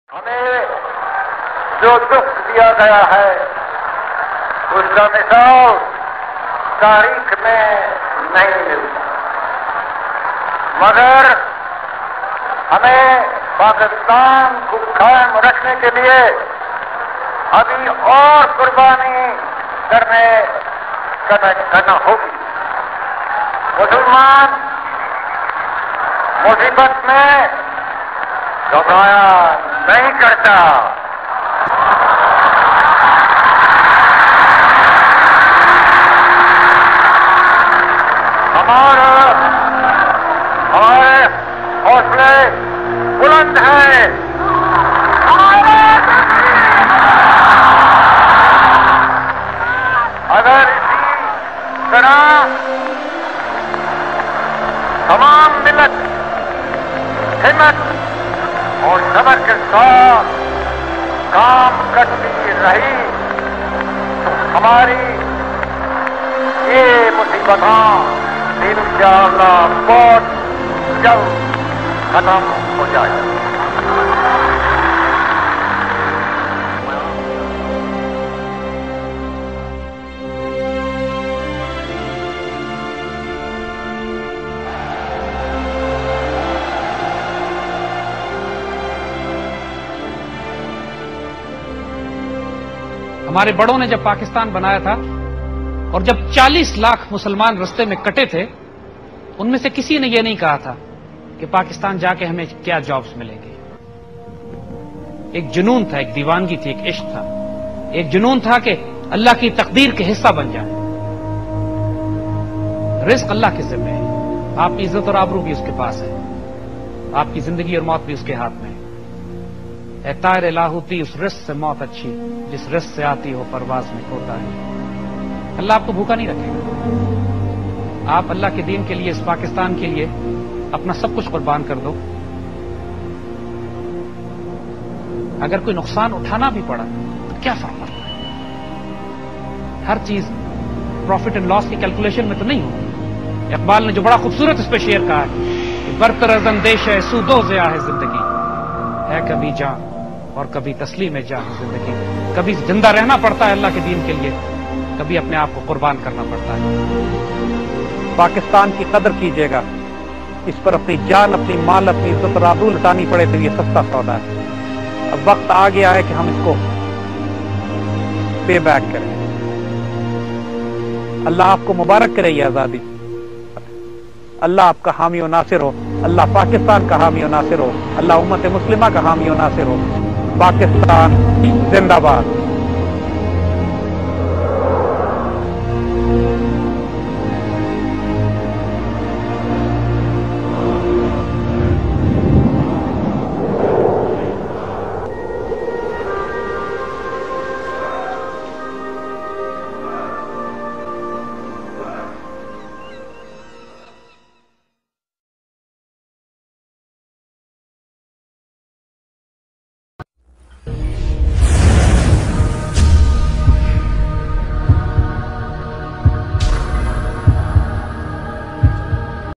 हमें जो दुख दिया गया है उसका मिसाल तारीख में नहीं मिलता, मगर हमें पाकिस्तान को कायम रखने के लिए अभी और कुर्बानी करना होगी। मुसलमान मुसीबत में घबराया नहीं करता। हमारे हौसले बुलंद हैं। अगर इसी तरह तमाम मिल्लत हिम्मत और सब्र के साथ काम करती रही तो हमारी ये मुसीबतें इंशाअल्लाह बहुत जल्द खत्म हो जाएगी। हमारे बड़ों ने जब पाकिस्तान बनाया था और जब 40 लाख मुसलमान रास्ते में कटे थे, उनमें से किसी ने यह नहीं कहा था कि पाकिस्तान जाके हमें क्या जॉब्स मिलेंगे। एक जुनून था, एक दीवानगी थी, एक इश्क था, एक जुनून था कि अल्लाह की तकदीर के हिस्सा बन जाए। रिस्क अल्लाह के जिम्मे है, आपकी इज्जत और आबरू भी उसके पास है, आपकी जिंदगी और मौत भी उसके हाथ में है। ए तायर लाहूती, उस रिस्क से मौत अच्छी जिस रिस्क से आती हो परवाज में खोता है। अल्लाह आपको भूखा नहीं रखेगा। आप अल्लाह के दीन के लिए, इस पाकिस्तान के लिए अपना सब कुछ कुर्बान कर दो। अगर कोई नुकसान उठाना भी पड़ा तो क्या फर्क पड़ता है। हर चीज प्रॉफिट एंड लॉस की कैलकुलेशन में तो नहीं होती। इकबाल ने जो बड़ा खूबसूरत इस पे शेर कहा है कि बरतर अंदेश है सूदो ज़िया है जिंदगी, है कभी जान और कभी तस्लीम जान जिंदगी। कभी जिंदा रहना पड़ता है अल्लाह के दीन के लिए, कभी अपने आप को कुर्बान करना पड़ता है। पाकिस्तान की कदर कीजिएगा, इस पर अपनी जान, अपनी माल, अपनी इज्जत और आबरू लुटानी पड़े तो ये सस्ता सौदा है। अब वक्त आ गया है कि हम इसको पे बैक करें। अल्लाह आपको मुबारक करे ये आजादी। अल्लाह आपका हामी और नासिर हो। अल्लाह पाकिस्तान का हामी और नासिर हो। अल्लाह उम्मत मुस्लिमा का हामी और नासिर हो। पाकिस्तान जिंदाबाद।